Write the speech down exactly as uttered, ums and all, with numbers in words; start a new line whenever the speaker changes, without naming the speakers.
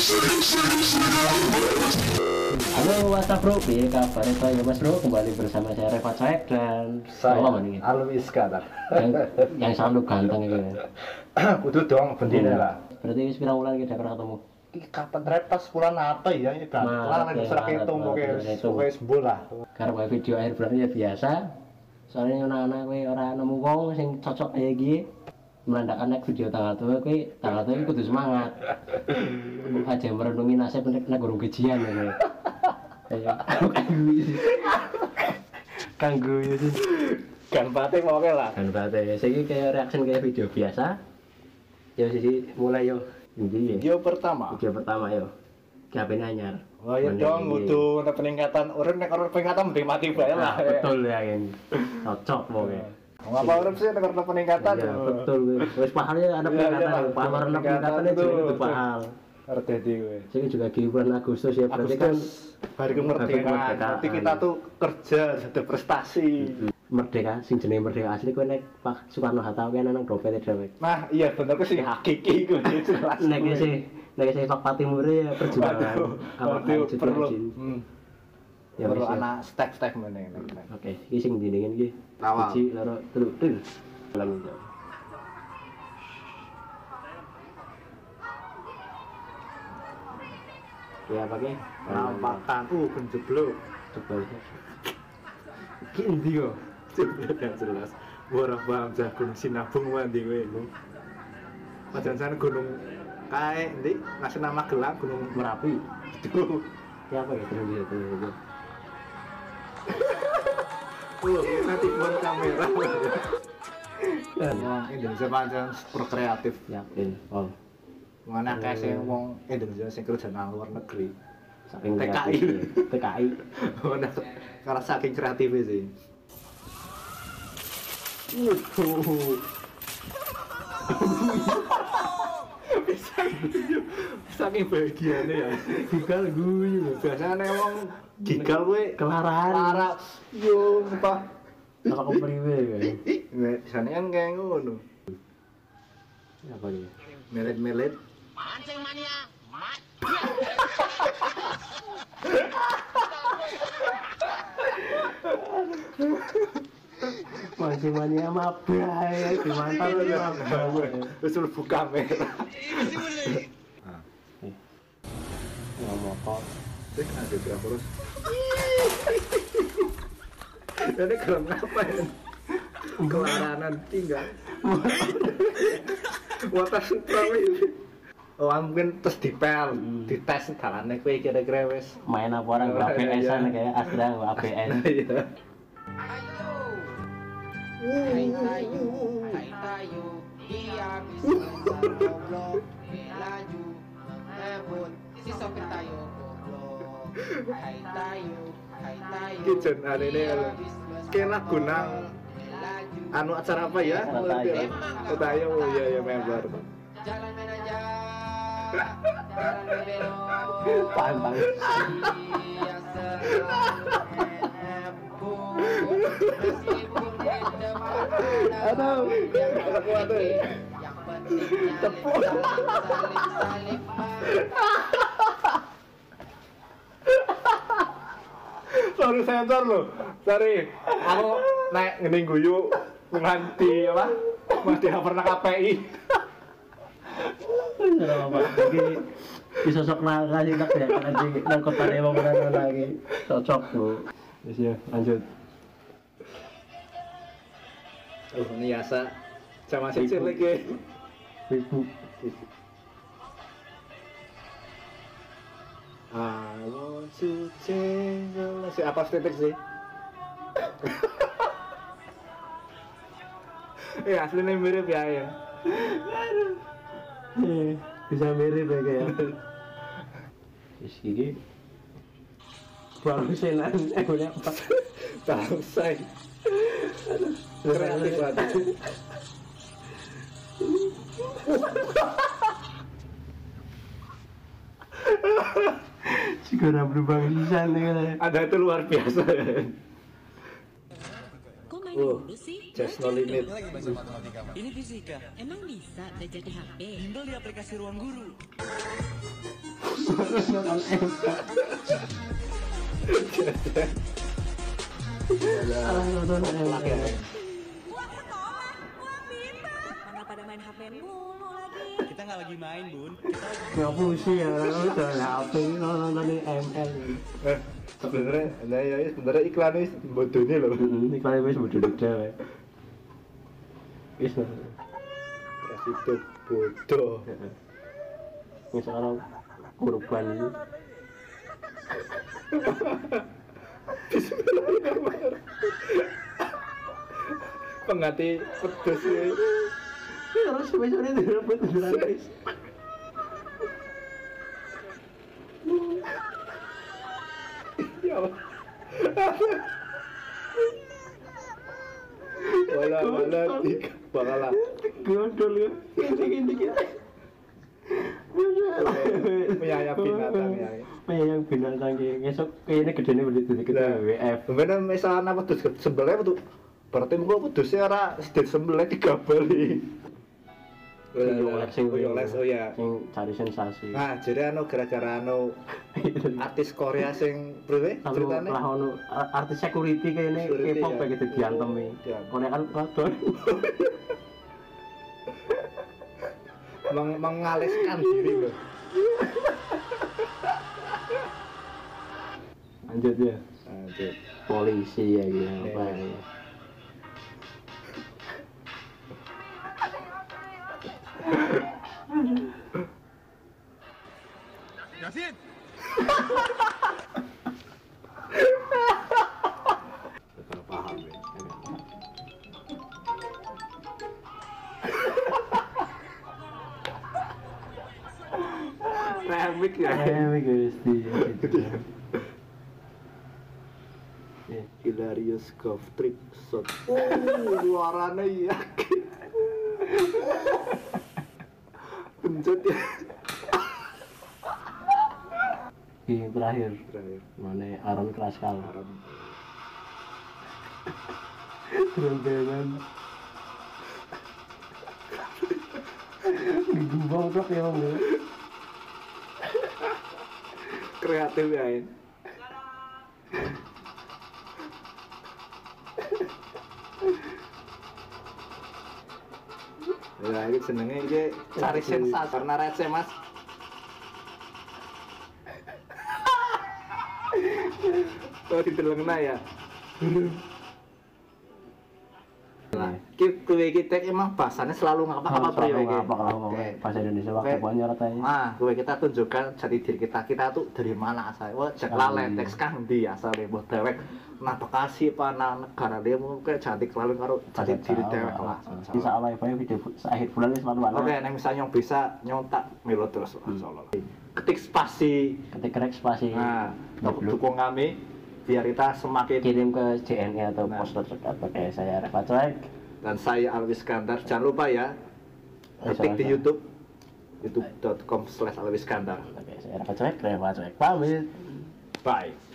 Halo WhatsApp bro, piye kabar itu ya mas bro? Kembali bersama saya Reva Cek dan
saya
ini
Alwi Iskandar
yang, yang selalu ganteng itu ya.
kudu dong bendina lah.
Berarti sepira wulan kita pernah ketemu?
Kapan repas bulan apa ya ini kan? Lah nek serak itu mungkin wis sembuh lah.
Karena video akhir bulan ya biasa. Soalnya anak-anak kowe ora nemu wong sing cocok kaya iki. Menandakan nek video tanggal tuh kowe tanggal tuh kudu semangat. Aja merenungi nasib nek nek gurung gajian ya. Ayo. Kanggo itu.
Kan pate mau lah.
Kan pate. Saiki kayak reaction kayak video biasa. Ya sisi mulai yo. Ini
Video pertama.
Video pertama yo. Ki H P anyar.
Oh iya dong, kudu ana peningkatan urip nek ora peningkatan mending mati bae lah.
Betul ya ini. Cocok pokoke.
Ngapa urip sih nek ora peningkatan?
Ya betul. Wis pahalnya ada peningkatan. Pahal ana peningkatan itu itu pahal.
Ngerti kowe.
Sini juga di bulan Agustus ya berarti kan
hari kemerdekaan. Berarti kita tuh kerja ada prestasi.
Merdeka, sing jenenge merdeka asli kowe nek Pak Soekarno Hatta kowe nang dompete dhewe.
Nah, iya bener ku sing hakiki iku jelas.
Nek sing nek sing Pak Patimure ya perjuangan.
Apa perlu? Hmm.
Ya
perlu anak step-step meneh.
Oke, iki sing dindingin iki.
Awal.
Siji, loro, telu, til. Ulang itu. Ya pakai
nampakan uh penjeblok
jebol.
Iki endi yo? Jeblok kan jelas. Ora paham jah gunung Sinabung mandi kowe. Pajan-pajan gunung kae endi? Ngasih nama gelang Gunung
Merapi.
Aduh.
Ya apa ya terus itu itu.
Oh, nanti buat kamera. Wong Indonesia pancen super kreatif.
Yakin. Oh.
Mana kayak sing wong Indonesia sing kerja nang luar negeri.
Saking
T K I.
T K I.
Mana karena saking kreatif sih. Uh. Saking bahagianya ya.
Gigal guyu.
Biasanya wong gigal kowe
Kelaran.
lara yo apa?
Apa kepriwe ya?
Biasanya kan kayak ngono.
Apa dia?
Melet-melet.
Mancing mania.
Masih mania mabrai di mantan lu
Wis mlebu kamera.
ngomong kok
Cek ada berapa terus? Ini gelem ngapain? Kelaranan tinggal. Watas suprawi. Oh mungkin terus dipel, dites dalane kowe kira-kira wis
main apa orang A B S-an kayak Astra A B S.
Iya.
Hai tayo, hai tayo, dia bisa goblok, laju, ngebut, si sopir tayo goblok. Hai tayo, hai tayo,
Ki jen anene ke lagu nang anu acara apa ya? Oh tayo, oh iya ya member.
jalan main aja, jalan belok,
Pantang.
dia selalu heboh, meskipun di depan ada
Aduh,
yang
kuat tuh.
yang penting
Tepuk.
salip-salip
Sorry sensor lo. Sorry. Aku naik ngene guyu nganti apa? Masih nggak pernah K P I.
Ora apa lagi disosok lagi tak ya anjing nang kota dewa mana lagi cocok Bu. Wis ya lanjut.
Oh, ini Yasa. Sama sisir lagi.
Facebook.
I want to change your life. Si apa titik sih? Eh aslinya mirip ya ya.
Eh, bisa mirip ya kayak. Wis iki barusan eh punya apa?
Tahu saya. Kreatif banget.
Segera berubah pisan nih.
Ada itu luar biasa.
Kok main
Oh,
dulu sih?
just no limit.
Ini fisika.
Emang bisa belajar di H P?
Bimbel di aplikasi Ruang Guru.
Nonton M K. Salah nonton M K.
Mana pada main H P mulu lagi?
Kita nggak lagi main, Bun. Kita lagi
Nggak pusing ya, orang udah H P nonton M L.
Eh, sebenarnya, nah ya sebenarnya iklan ini bodohnya loh.
Ini kalian wis bodoh dewe. Wis.
Kasih bodoh.
Wis orang kurban ini.
Pengganti pedes ya.
Terus besoknya direbut beneran guys.
Ya Allah. Wala wala tiga bakalah.
Gondol ya. Gini gini.
Penyayang binatang ya.
Penyayang binatang ki. Esuk kayaknya gedene begitu kita
Nah,
W F.
bener misalnya pedus sebelah itu berarti mengko pedusnya ora sedih sebelah digabali.
Yolek sing
Yolek oh ya.
Sing cari sensasi.
Nah, jadi anu gara-gara anu artis Korea sing priwe
Lalu
ceritane?
lah ono artis security kayaknya
Security,
K-pop
ya.
kayak gitu diantemi.
Diantem.
Konek kan wadon.
Meng mengaleskan diri loh.
Lanjut ya.
Lanjut.
Polisi ya gitu apa
Iya.
ya.
Yasin.
Betul paham ya.
Remik ya.
Eh, Gusti. Ya.
Hilarious golf trick shot. Oh, suaranya yakin. Pencet ya.
Ini terakhir.
Terakhir.
Mana Aaron Kraskal.
Haram.
Gerendengan. Digubang truk ya bang.
Kreatif ya ini. Ya, ini senengnya ini cari sensasi karena receh mas. Oh, ditelengna ya. Nah, kita kita emang bahasanya selalu ngapa-ngapa priwe iki.
Apa kalau
Oke.
bahasa Indonesia
Oke.
waktu banyak ratanya.
Nah, gue kita tunjukkan jati diri kita. Kita tuh dari mana asalnya? Wah, cek lalen teks kang ndi asalnya buat dewek. Nah, Bekasi apa nah negara dia mungkin cantik lalu karo jati diri dewek lah.
Insya Allah ya video akhir bulan ini selalu ada.
Oke, nih misalnya yang bisa nyontak milo terus insyaallah. Ketik spasi.
Ketik rek spasi.
Nah,
Goblok.
dukung kami biar kita semakin
Kirim ke J N E atau
Nah.
poster terdekat pakai saya Reva Cuek.
dan saya Alwi Iskandar. Jangan lupa ya ketik di
Sama-sama.
YouTube youtube dot com slash alwi iskandar.
Pakai saya Reva Cuek, Reva Cuek pamit.
Bye.